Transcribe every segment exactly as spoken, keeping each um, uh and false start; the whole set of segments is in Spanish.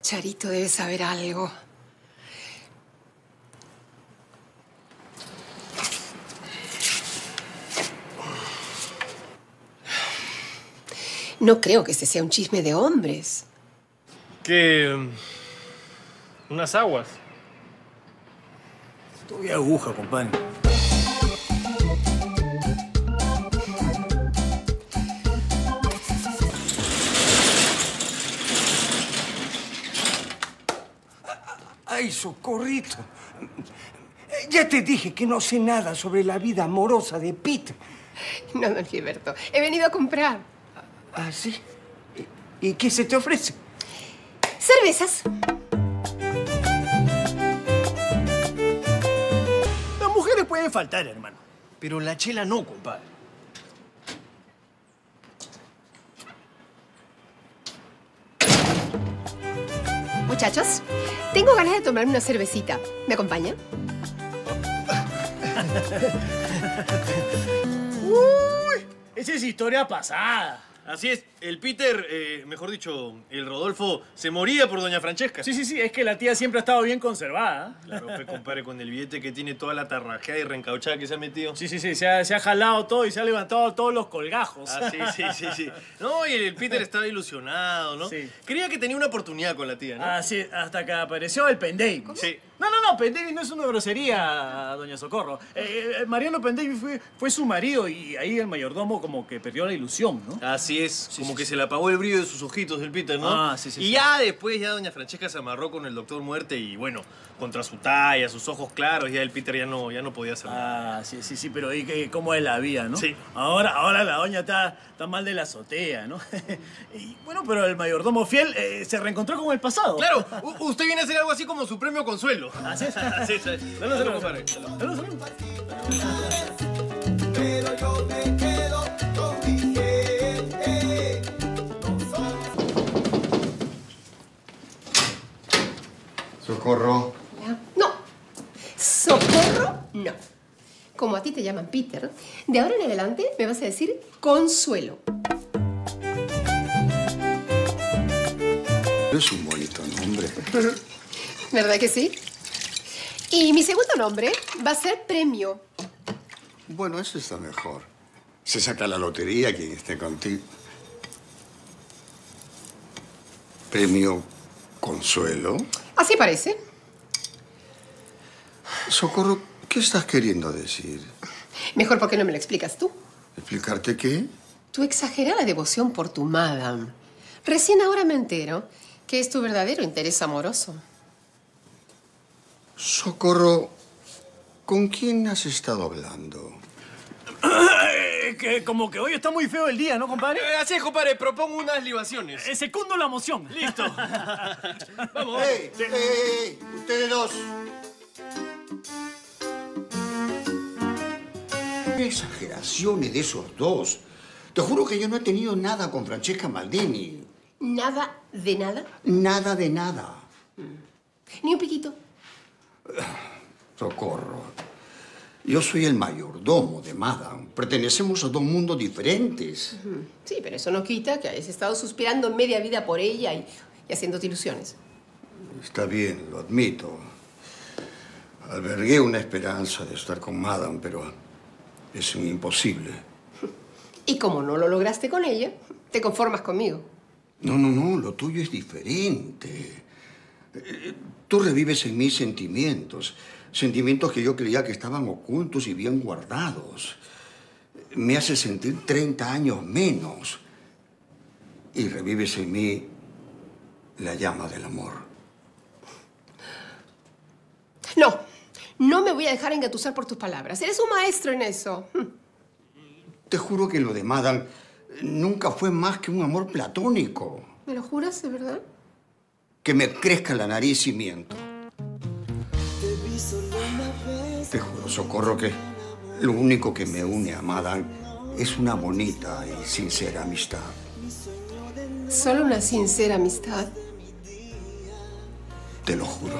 Charito debe saber algo. No creo que este sea un chisme de hombres. ¿Qué? ¿Unas aguas? Estoy aguja, compadre. Ay, Socorrito. Ya te dije que no sé nada sobre la vida amorosa de Peter. No, don Gilberto. He venido a comprar. ¿Ah, sí? ¿Y qué se te ofrece? Cervezas. Las mujeres pueden faltar, hermano. Pero la chela no, compadre. Muchachos, tengo ganas de tomarme una cervecita. ¿Me acompañan? Uy, esa es historia pasada. Así es, el Peter, eh, mejor dicho, el Rodolfo, se moría por doña Francesca. Sí, sí, sí, es que la tía siempre ha estado bien conservada. Claro, pues, compadre, con el billete que tiene toda la tarrajeada y reencauchada que se ha metido. Sí, sí, sí, se ha, se ha jalado todo y se ha levantado todos los colgajos. Ah, sí, sí, sí, sí. No, y el Peter estaba ilusionado, ¿no? Sí. Creía que tenía una oportunidad con la tía, ¿no? Ah, sí, hasta que apareció el Penday. Sí. No, no, no, Penday no es una grosería, doña Socorro. Eh, eh, Mariano Penday fue, fue su marido y ahí el mayordomo como que perdió la ilusión, ¿no? Así es, Sí, como sí, que sí. se le apagó el brillo de sus ojitos del Peter, ¿no? Ah, sí, sí, Y sí. ya después, ya doña Francesca se amarró con el doctor Muerte y, bueno, contra su talla, sus ojos claros, ya el Peter ya no, ya no podía hacer nada. Ah, sí, sí, sí, pero ¿y qué- cómo es la vida, no? Sí. Ahora, ahora la doña está, está mal de la azotea, ¿no? Y bueno, pero el mayordomo fiel eh, se reencontró con el pasado. Claro, u- usted viene a hacer algo así como su premio consuelo. Así es. Así es. Salud, Salud, salud, compadre. salud. Salud, salud. Pero yo me quedo con mi gente. Socorro. Hola. No. Socorro, no. Como a ti te llaman Peter, de ahora en adelante me vas a decir Consuelo. Es un bonito nombre. ¿Verdad que sí? Y mi segundo nombre va a ser Premio. Bueno, eso está mejor. Se saca la lotería quien esté contigo. Premio Consuelo. Así parece. Socorro, ¿qué estás queriendo decir? Mejor porque no me lo explicas tú. ¿Explicarte qué? Tu exagerada devoción por tu madame. Recién ahora me entero que es tu verdadero interés amoroso. Socorro, ¿con quién has estado hablando? Eh, que como que hoy está muy feo el día, ¿no, compadre? Eh, Así es, compadre, propongo unas libaciones. Eh, secundo la moción. Listo. Vamos. ¡Ey! ¡Ey, ey, ey! ¡Ustedes dos! ¡Qué exageraciones de esos dos! Te juro que yo no he tenido nada con Francesca Maldini. Nada de nada, Nada de nada. ni un piquito. Socorro. Yo soy el mayordomo de Madame. Pertenecemos a dos mundos diferentes. Sí, pero eso no quita que hayas estado suspirando media vida por ella y, y haciéndote ilusiones. Está bien, lo admito. Albergué una esperanza de estar con Madame, pero es un imposible. Y como no lo lograste con ella, te conformas conmigo. No, no, no, lo tuyo es diferente. Eh, Tú revives en mí sentimientos, sentimientos que yo creía que estaban ocultos y bien guardados. Me hace sentir treinta años menos. Y revives en mí la llama del amor. No, no me voy a dejar engatusar por tus palabras. Eres un maestro en eso. Te juro que lo de Madame nunca fue más que un amor platónico. ¿Me lo juras, de verdad? Que me crezca la nariz y miento. Te juro, Socorro, que lo único que me une a Madame es una bonita y sincera amistad. Solo una sincera amistad. Te lo juro.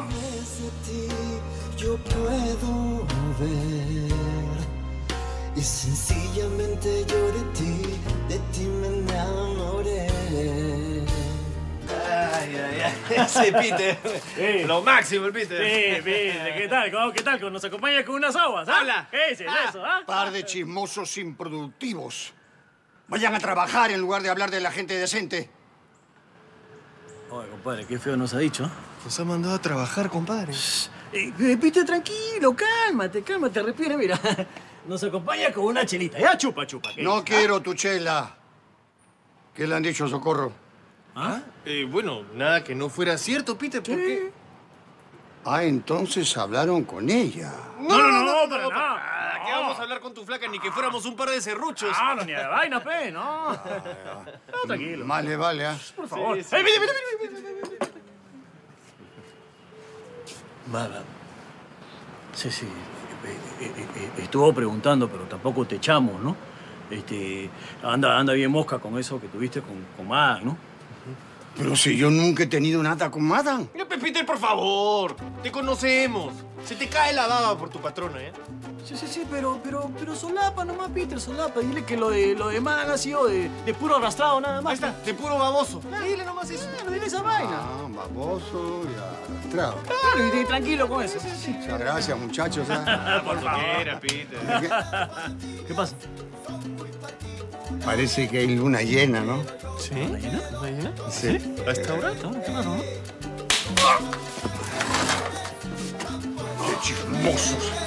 Yo puedo ver y sencillamente yo de ti, de ti me enamoré. Ay, Ay, ay, ay. Ese Peter. Sí. Lo máximo, el Peter. Sí, Peter, ¿qué tal? ¿Cómo- ¿Qué tal? ¿Nos acompañas con unas aguas? ¿Ah? Hola. ¿Qué dices Ah. eso, ah? Par de chismosos improductivos. Vayan a trabajar en lugar de hablar de la gente decente. Oye, compadre, qué feo nos ha dicho. Nos ha mandado a trabajar, compadre. Eh, eh, Peter, tranquilo, cálmate, cálmate, respira, mira. Nos acompaña con una chelita. Ya, chupa, chupa. ¿qué? No quiero tu chela. ¿Qué le han dicho a Socorro? ¿Ah? Eh, bueno, nada que no fuera cierto, Peter. ¿Por qué? Ah, entonces hablaron con ella. No, no, no, para nada. Ah, ¿qué vamos a hablar con tu flaca? Ni que fuéramos un par de serruchos. Ah, no, ni de vaina, pe, no. No, tranquilo. Vale, vale, ¿ah? Por favor. Sí, sí. ¡Ey, mira, mira, mira, mira, mira, mira! Va, va. Sí, sí. Eh, eh, eh, eh, Estuvo preguntando, pero tampoco te echamos, ¿no? Este, anda, anda bien mosca con eso que tuviste con, con Mac, ¿no? Pero si yo nunca he tenido nada con Madame. Mira, Pe- Peter, por favor. Te conocemos. Se te cae la baba por tu patrona, ¿eh? Sí, sí, sí, pero, pero, pero solapa nomás, Peter, solapa. Dile que lo de, lo de Mac ha sido de, de puro arrastrado nada más. Ahí está, de puro baboso. Dile nomás eso. Claro, dile esa vaina. Ah, baboso y arrastrado. Claro, y, y tranquilo con eso. Muchas gracias, muchachos. ¿ah? Por favor, Peter. ¿Qué pasa? Parece que hay luna llena, ¿no? ¿Sí? ¿La llena? ¿La llena? Sí. ¿A esta hora? Está bueno, claro, ¿no? ¡Qué chismosos!